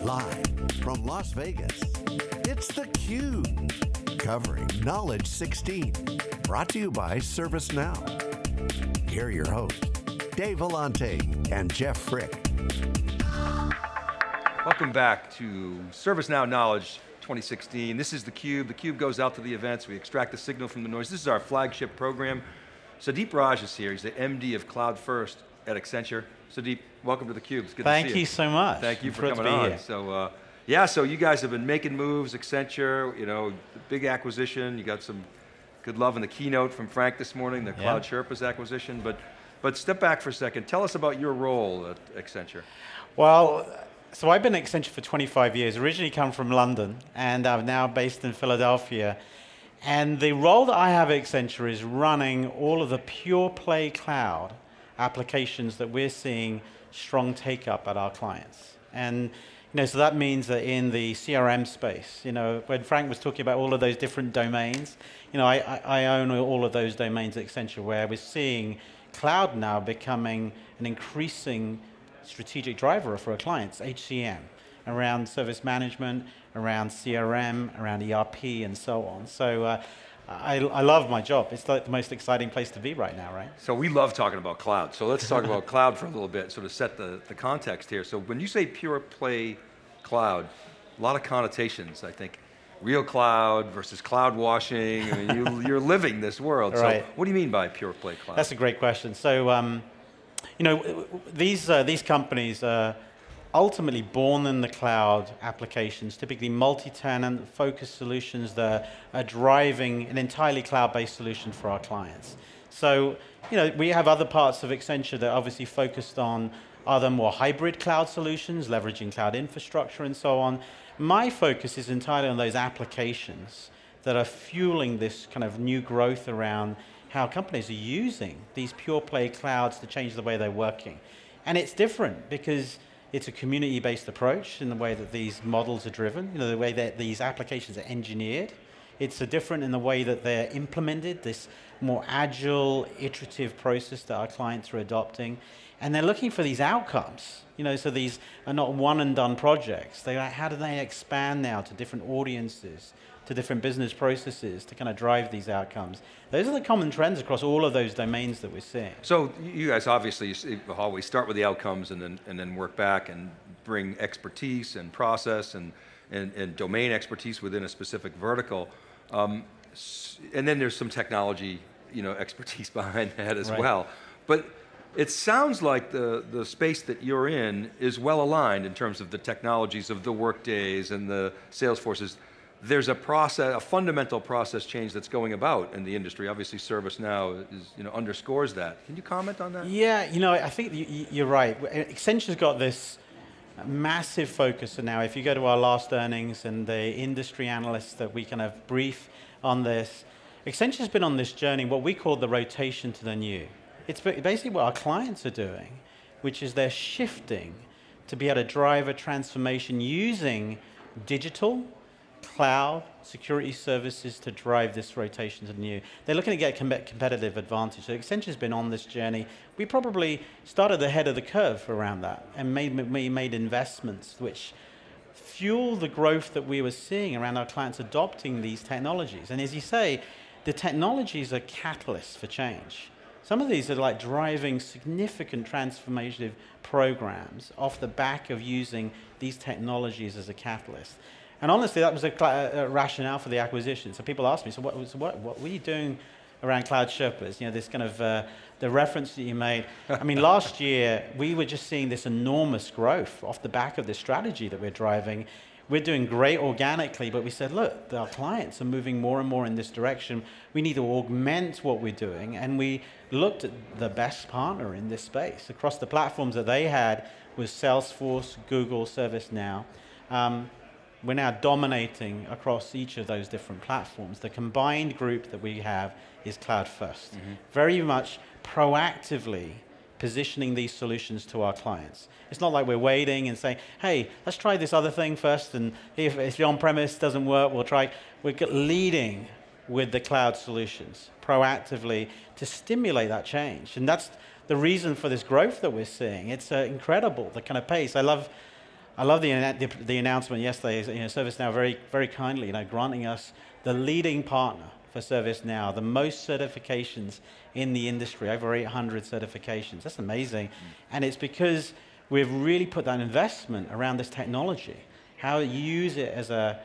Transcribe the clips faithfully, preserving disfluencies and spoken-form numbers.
Live from Las Vegas, it's theCUBE, covering Knowledge sixteen, brought to you by ServiceNow. Here are your hosts, Dave Vellante and Jeff Frick. Welcome back to ServiceNow Knowledge twenty sixteen. This is theCUBE. theCUBE goes out to the events. We extract the signal from the noise. This is our flagship program. Saideep Raj is here. He's the M D of Cloud First at Accenture. Saideep, welcome to theCUBE. It's good Thank to see you. you so much. Thank you for Thrilled coming to be on. here. So, uh, yeah, so you guys have been making moves, Accenture, you know, the big acquisition. You got some good love in the keynote from Frank this morning, the Yeah. Cloud Sherpas acquisition. But, but step back for a second. Tell us about your role at Accenture. Well, so I've been at Accenture for twenty-five years, originally come from London, and I'm now based in Philadelphia. And the role that I have at Accenture is running all of the pure play cloud applications that we're seeing strong take up at our clients. And you know, so that means that in the C R M space, you know, when Frank was talking about all of those different domains, you know, I, I, I own all of those domains at Accenture, where we're seeing cloud now becoming an increasing strategic driver for our clients, H C M, around service management, around C R M, around E R P, and so on. So uh, I, I love my job. It's like the most exciting place to be right now, right? So we love talking about cloud. So let's talk about cloud for a little bit, sort of set the, the context here. So when you say pure play cloud, a lot of connotations, I think. Real cloud versus cloud washing. I mean, you, you're living this world. Right. So what do you mean by pure play cloud? That's a great question. So, um, you know, these, uh, these companies are ultimately born in the cloud applications, typically multi-tenant, focused solutions that are driving an entirely cloud-based solution for our clients. So, you know, we have other parts of Accenture that are obviously focused on other more hybrid cloud solutions, leveraging cloud infrastructure and so on. My focus is entirely on those applications that are fueling this kind of new growth around how companies are using these pure play clouds to change the way they're working. And it's different because it's a community-based approach in the way that these models are driven, you know, the way that these applications are engineered. It's a different in the way that they're implemented, this more agile, iterative process that our clients are adopting. And they're looking for these outcomes, you know, so these are not one and done projects. They're like, how do they expand now to different audiences, to different business processes to kind of drive these outcomes? Those are the common trends across all of those domains that we're seeing. So you guys obviously always start with the outcomes and then, and then work back and bring expertise and process and, and, and domain expertise within a specific vertical. Um, and then there's some technology, you know, expertise behind that as right. well. But it sounds like the, the space that you're in is well aligned in terms of the technologies of the Workdays and the Salesforces. There's a process, a fundamental process change that's going about in the industry. Obviously, ServiceNow is, you know, underscores that. Can you comment on that? Yeah, you know, I think you're right. Accenture's got this massive focus, and now if you go to our last earnings and the industry analysts that we kind of brief on this, Accenture's been on this journey, what we call the rotation to the new. It's basically what our clients are doing, which is they're shifting to be able to drive a transformation using digital, cloud, security services to drive this rotation to the new. They're looking to get com competitive advantage. So Accenture's been on this journey. We probably started ahead of the curve around that and made, made investments which fuel the growth that we were seeing around our clients adopting these technologies. And as you say, the technologies are catalysts for change. Some of these are like driving significant transformative programs off the back of using these technologies as a catalyst. And honestly, that was a, a rationale for the acquisition. So people ask me, so what, so what, what were you doing around Cloud Sherpas? You know, this kind of, uh, the reference that you made. I mean, last year, we were just seeing this enormous growth off the back of this strategy that we're driving. We're doing great organically, but we said, look, our clients are moving more and more in this direction. We need to augment what we're doing, and we looked at the best partner in this space. Across the platforms that they had was Salesforce, Google, ServiceNow. Um, We're now dominating across each of those different platforms. The combined group that we have is Cloud First. Mm-hmm. Very much proactively positioning these solutions to our clients. It's not like we're waiting and saying, hey, let's try this other thing first, and if, if the on-premise doesn't work, we'll try. We're leading with the cloud solutions proactively to stimulate that change. And that's the reason for this growth that we're seeing. It's uh, incredible, the kind of pace. I love I love the, the, the announcement yesterday. You know, ServiceNow very, very kindly, you know, granting us the leading partner for ServiceNow, the most certifications in the industry, over eight hundred certifications. That's amazing. Mm. And it's because we've really put that investment around this technology, how you use it as a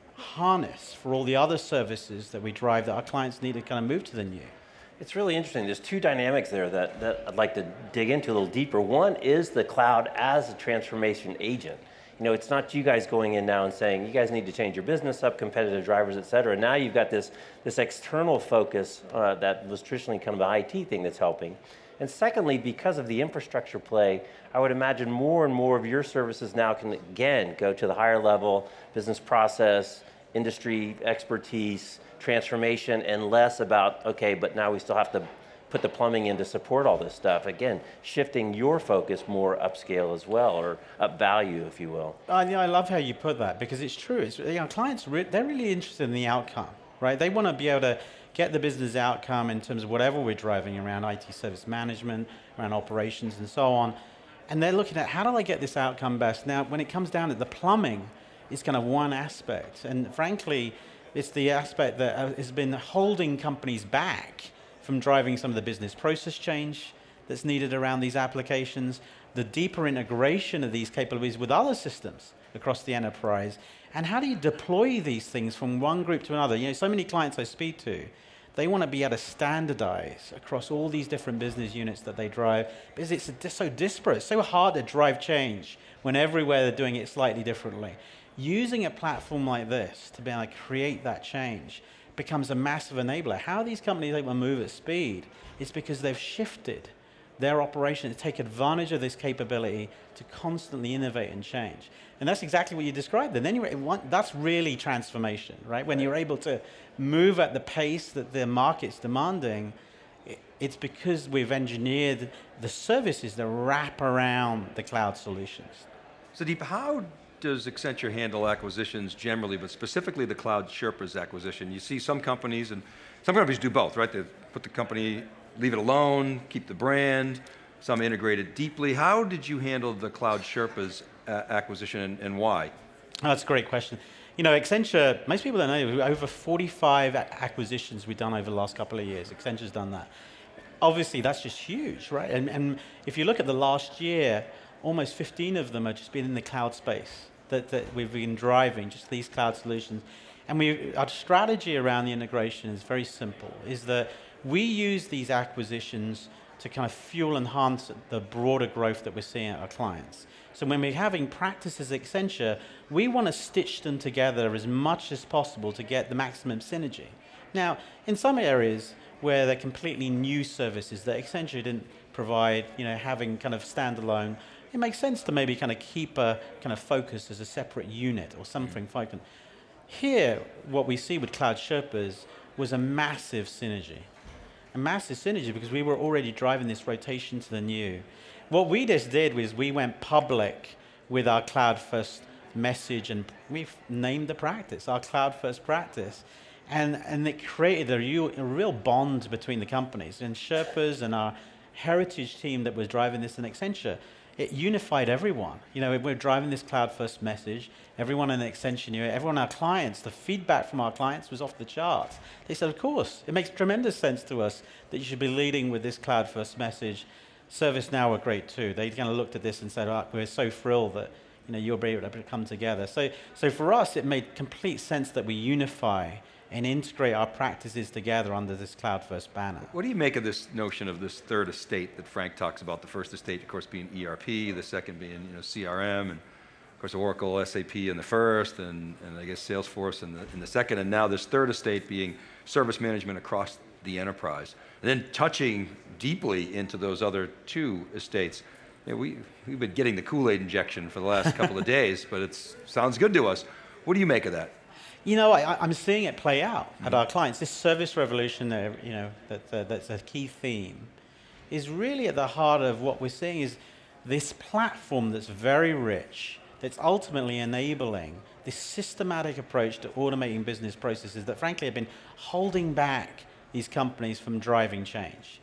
harness for all the other services that we drive that our clients need to kind of move to the new. It's really interesting. There's two dynamics there that, that I'd like to dig into a little deeper. One is the cloud as a transformation agent. You know, it's not you guys going in now and saying, you guys need to change your business up, competitive drivers, et cetera. Now you've got this, this external focus uh, that was traditionally kind of the I T thing that's helping. And secondly, because of the infrastructure play, I would imagine more and more of your services now can, again, go to the higher level, business process, industry expertise, transformation, and less about, okay, but now we still have to put the plumbing in to support all this stuff. Again, shifting your focus more upscale as well, or up value, if you will. Uh, yeah, I love how you put that, because it's true. It's, you know, clients, re they're really interested in the outcome, right? They want to be able to get the business outcome in terms of whatever we're driving around I T service management, around operations and so on. And they're looking at, how do I get this outcome best? Now, when it comes down to the plumbing, it's kind of one aspect. And frankly, it's the aspect that has been holding companies back from driving some of the business process change that's needed around these applications, the deeper integration of these capabilities with other systems across the enterprise, and how do you deploy these things from one group to another? You know, so many clients I speak to, they want to be able to standardize across all these different business units that they drive, because it's so disparate, it's so hard to drive change when everywhere they're doing it slightly differently. Using a platform like this to be able to create that change becomes a massive enabler. How these companies able to move at speed is because they've shifted their operation to take advantage of this capability to constantly innovate and change. And that's exactly what you described. And then you want, that's really transformation, right? When you're able to move at the pace that the market's demanding, it's because we've engineered the services that wrap around the cloud solutions. Saideep, how does Accenture handle acquisitions generally, but specifically the Cloud Sherpas acquisition? You see some companies, and some companies do both, right? They put the company, leave it alone, keep the brand, some integrate it deeply. How did you handle the Cloud Sherpas uh, acquisition, and, and why? Oh, that's a great question. You know, Accenture, most people don't know, over forty-five acquisitions we've done over the last couple of years. Accenture's done that. Obviously, that's just huge, right? And, and if you look at the last year, almost fifteen of them have just been in the cloud space that, that we've been driving, just these cloud solutions. And we, our strategy around the integration is very simple, is that we use these acquisitions to kind of fuel and enhance the broader growth that we're seeing at our clients. So when we're having practices at Accenture, we want to stitch them together as much as possible to get the maximum synergy. Now, in some areas where they're completely new services that Accenture didn't provide, you know, having kind of standalone, it makes sense to maybe kind of keep a kind of focus as a separate unit or something focused. Here, what we see with Cloud Sherpas was a massive synergy. A massive synergy because we were already driving this rotation to the new. What we just did was we went public with our cloud first message, and we've named the practice, our cloud first practice. And, and it created a real, a real bond between the companies. And Sherpas and our heritage team that was driving this in Accenture, it unified everyone. You know, we're driving this cloud-first message. Everyone in Accenture knew it. Everyone, our clients, the feedback from our clients was off the charts. They said, of course, it makes tremendous sense to us that you should be leading with this cloud-first message. ServiceNow were great too. They kind of looked at this and said, oh, we're so thrilled that you know, you'll be able to come together. So, so for us, it made complete sense that we unify and integrate our practices together under this cloud-first banner. What do you make of this notion of this third estate that Frank talks about? The first estate, of course, being E R P, the second being you know, C R M, and of course Oracle, S A P in the first, and, and I guess Salesforce in the, in the second, and now this third estate being service management across the enterprise. And then touching deeply into those other two estates. You know, we, we've been getting the Kool-Aid injection for the last couple of days, but it sounds good to us. What do you make of that? You know, I, I'm seeing it play out mm-hmm. at our clients. This service revolution, there, you know, that, uh, that's a key theme, is really at the heart of what we're seeing is this platform that's very rich, that's ultimately enabling this systematic approach to automating business processes that frankly have been holding back these companies from driving change.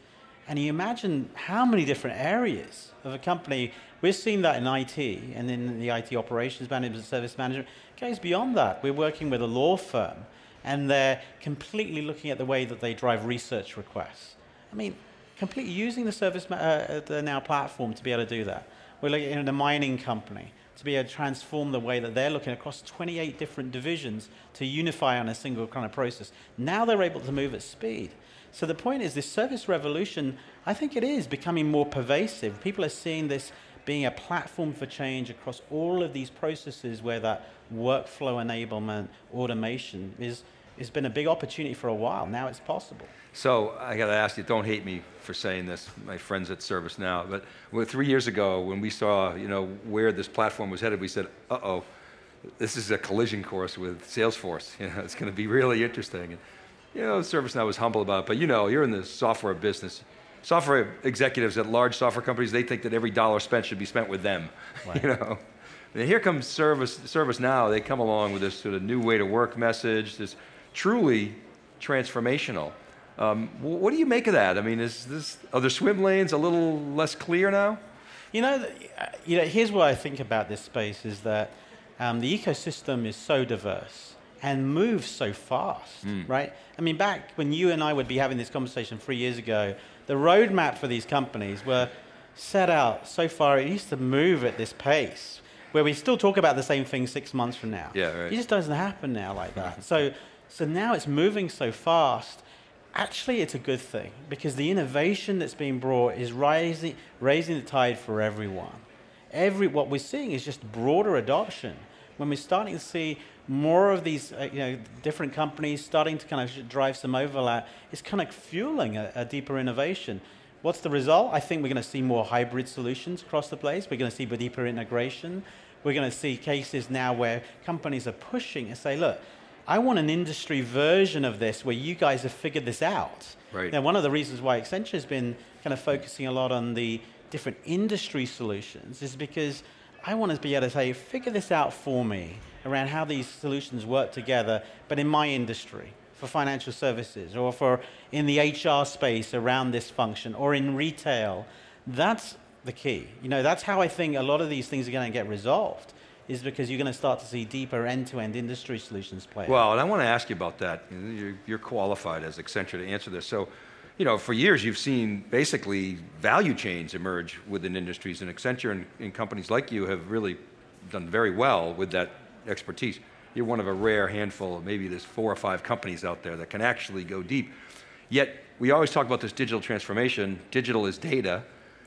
And you imagine how many different areas of a company. We're seeing that in I T and in the I T operations management, service management. It goes beyond that. We're working with a law firm, and they're completely looking at the way that they drive research requests. I mean, completely using the ServiceNow uh, now platform to be able to do that. We're looking at a mining company to be able to transform the way that they're looking across twenty-eight different divisions to unify on a single kind of process. Now they're able to move at speed. So the point is, this service revolution, I think it is becoming more pervasive. People are seeing this being a platform for change across all of these processes where that workflow enablement, automation is, has been a big opportunity for a while. Now it's possible. So I got to ask you, don't hate me for saying this, my friends at ServiceNow, but well, three years ago when we saw, you know, where this platform was headed, we said, uh-oh, this is a collision course with Salesforce. You know, it's going to be really interesting. And, you know, ServiceNow was humble about it, but you know, you're in the software business. Software executives at large software companies, they think that every dollar spent should be spent with them. Right. You know, and here comes Service ServiceNow. They come along with this sort of new way to work message, this truly transformational. Um, what do you make of that? I mean, is this, are the swim lanes a little less clear now? You know, you know, here's what I think about this space is that um, the ecosystem is so diverse and moves so fast, mm. right? I mean, back when you and I would be having this conversation three years ago, the roadmap for these companies were set out so far, it used to move at this pace, where we still talk about the same thing six months from now. Yeah, right. It just doesn't happen now like that. so, so now it's moving so fast. Actually, it's a good thing, because the innovation that's being brought is rising, raising the tide for everyone. Every, what we're seeing is just broader adoption. When we're starting to see more of these uh, you know, different companies starting to kind of drive some overlap, it's kind of fueling a, a deeper innovation. What's the result? I think we're going to see more hybrid solutions across the place. We're going to see deeper integration. We're going to see cases now where companies are pushing and say, look, I want an industry version of this where you guys have figured this out. Right. Now, one of the reasons why Accenture has been kind of focusing a lot on the different industry solutions is because I want to be able to say, figure this out for me around how these solutions work together, but in my industry, for financial services, or for in the H R space around this function, or in retail. That's the key. You know, that's how I think a lot of these things are going to get resolved, is because you're going to start to see deeper end-to-end industry solutions play out. Well, and I want to ask you about that. You're, you're qualified as Accenture to answer this. So, you know, for years you've seen basically value chains emerge within industries, and Accenture and, and companies like you have really done very well with that expertise. You're one of a rare handful, maybe there's four or five companies out there that can actually go deep. Yet, we always talk about this digital transformation. Digital is data.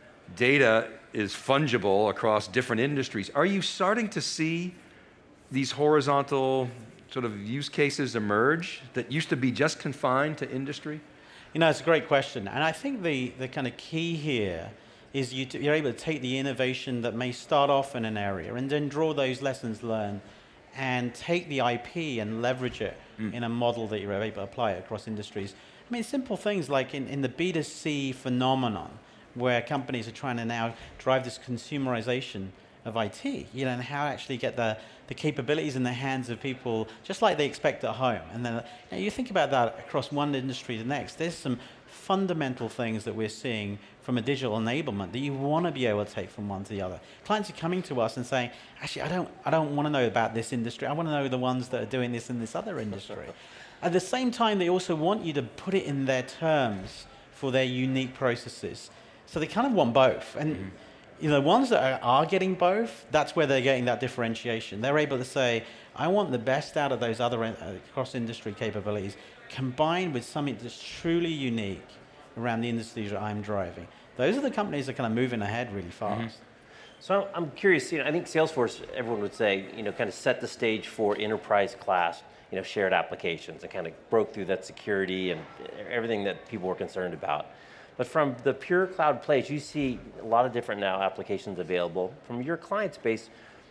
Data is fungible across different industries. Are you starting to see these horizontal sort of use cases emerge that used to be just confined to industry? You know, it's a great question. And I think the, the kind of key here is you you're able to take the innovation that may start off in an area and then draw those lessons learned and take the I P and leverage it mm. in a model that you're able to apply it across industries. I mean, simple things like in, in the B two C phenomenon, where companies are trying to now drive this consumerization of I T, you know, and how to actually get the, the capabilities in the hands of people, just like they expect at home. And then you, know, you think about that across one industry to the next, there's some fundamental things that we're seeing from a digital enablement that you want to be able to take from one to the other. Clients are coming to us and saying, actually, I don't, I don't want to know about this industry. I want to know the ones that are doing this in this other industry. At the same time, they also want you to put it in their terms for their unique processes. So they kind of want both. And mm-hmm. you know, the ones that are, are getting both, that's where they're getting that differentiation. They're able to say, I want the best out of those other uh, cross-industry capabilities, combined with something that's truly unique around the industries that I'm driving. Those are the companies that are kind of moving ahead really fast. Mm-hmm. So I'm curious, you know, I think Salesforce, everyone would say, you know, kind of set the stage for enterprise class, you know, shared applications, and kind of broke through that security and everything that people were concerned about. But from the pure cloud plays, you see a lot of different now applications available. From your client space,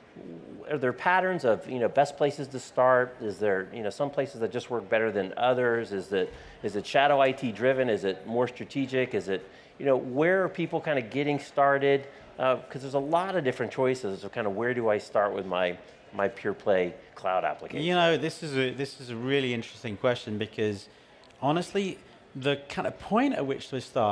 are there patterns of, you know, best places to start? Is there, you know, some places that just work better than others? Is it, is it shadow I T driven? Is it more strategic? Is it, you know, where are people kind of getting started? Because uh, there's a lot of different choices of kind of where do I start with my, my pure play cloud application? You know, this is a, this is a really interesting question, because honestly, the kind of point at which to start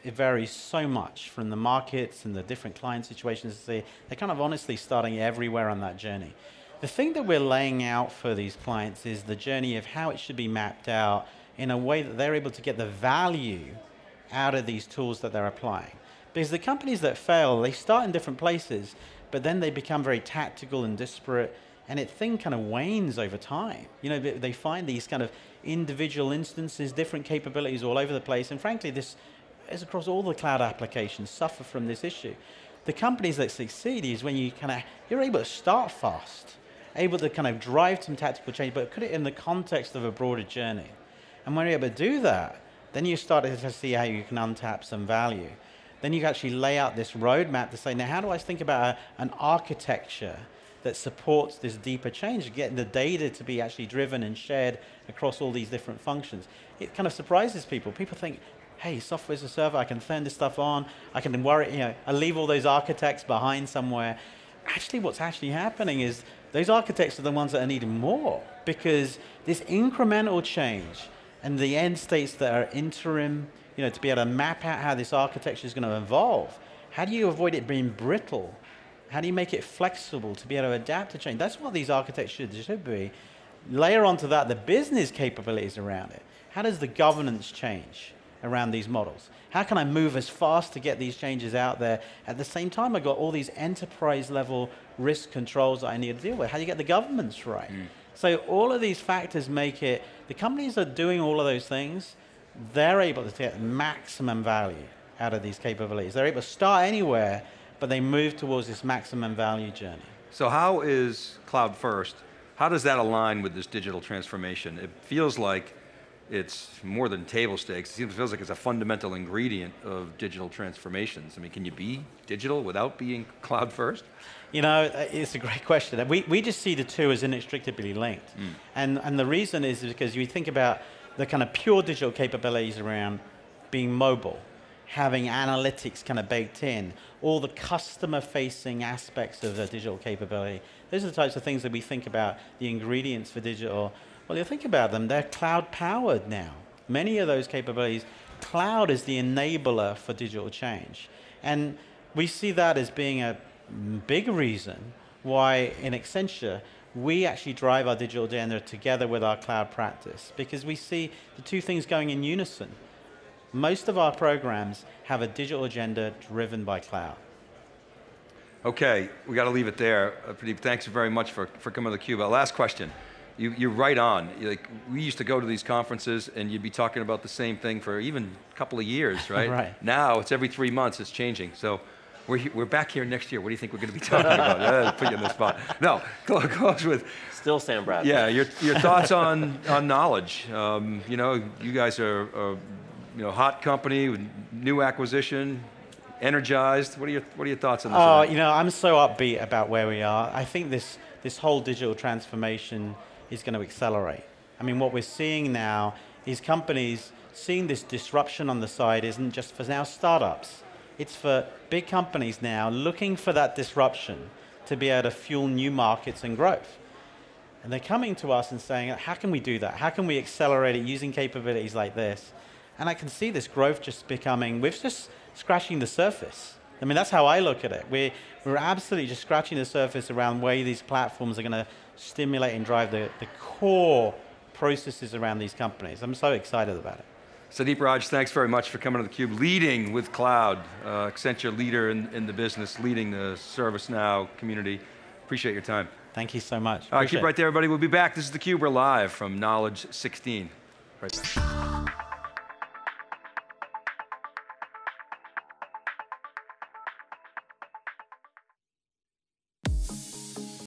it varies so much from the markets and the different client situations. They, they're kind of honestly starting everywhere on that journey. The thing that we're laying out for these clients is the journey of how it should be mapped out in a way that they're able to get the value out of these tools that they're applying. Because the companies that fail, they start in different places, but then they become very tactical and disparate, and it thing kind of wanes over time. You know, they find these kind of individual instances, different capabilities all over the place, and frankly, this is across all the cloud applications suffer from this issue. The companies that succeed is when you kind of, you're able to start fast, able to kind of drive some tactical change, but put it in the context of a broader journey. And when you're able to do that, then you start to see how you can untap some value. Then you actually lay out this roadmap to say, now how do I think about a, an architecture that supports this deeper change, getting the data to be actually driven and shared across all these different functions. It kind of surprises people. People think, hey, software as a server, I can turn this stuff on, I can worry, you know, I leave all those architects behind somewhere. Actually, what's actually happening is those architects are the ones that are needing more, because this incremental change and the end states that are interim, you know, to be able to map out how this architecture is going to evolve. How do you avoid it being brittle? How do you make it flexible to be able to adapt to change? That's what these architectures should be. Layer onto that the business capabilities around it. How does the governance change around these models? How can I move as fast to get these changes out there? At the same time, I've got all these enterprise level risk controls that I need to deal with. How do you get the governance right? Mm. So all of these factors make it, the companies that are doing all of those things, they're able to get maximum value out of these capabilities. They're able to start anywhere, but they move towards this maximum value journey. So how is cloud first, how does that align with this digital transformation? It feels like it's more than table stakes. It feels like it's a fundamental ingredient of digital transformations. I mean, can you be digital without being cloud first? You know, it's a great question. We, we just see the two as inextricably linked. Mm. And, and the reason is because you think about the kind of pure digital capabilities around being mobile, having analytics kind of baked in, all the customer-facing aspects of the digital capability. Those are the types of things that we think about, the ingredients for digital. Well, you think about them, they're cloud-powered now. Many of those capabilities, cloud is the enabler for digital change. And we see that as being a big reason why in Accenture, we actually drive our digital agenda together with our cloud practice, because we see the two things going in unison. Most of our programs have a digital agenda driven by cloud. Okay, we got to leave it there. Uh, Pradeep, thanks very much for, for coming to theCUBE. Uh, last question. You, you're right on. You're like, we used to go to these conferences and you'd be talking about the same thing for even a couple of years, right? Right. Now it's every three months, it's changing. So we're, he we're back here next year. What do you think we're going to be talking about? Uh, put you in the spot. No, close with. Still Sam Bradley. Yeah, your, your thoughts on, on knowledge. Um, you know, you guys are a you know, hot company with new acquisition, energized. What are your, what are your thoughts on this? Oh, you know, I'm so upbeat about where we are. I think this, this whole digital transformation is going to accelerate. I mean, what we're seeing now is companies seeing this disruption on the side isn't just for now startups. It's for big companies now looking for that disruption to be able to fuel new markets and growth. And they're coming to us and saying, how can we do that? How can we accelerate it using capabilities like this? And I can see this growth just becoming, we're just scratching the surface. I mean, that's how I look at it. We're, we're absolutely just scratching the surface around where these platforms are going to stimulate and drive the, the core processes around these companies. I'm so excited about it. Saideep Raj, thanks very much for coming to theCUBE, leading with cloud. Uh, Accenture leader in, in the business, leading the ServiceNow community. Appreciate your time. Thank you so much. All right, keep right there, everybody. We'll be back. This is theCUBE. We're live from Knowledge sixteen. Right back.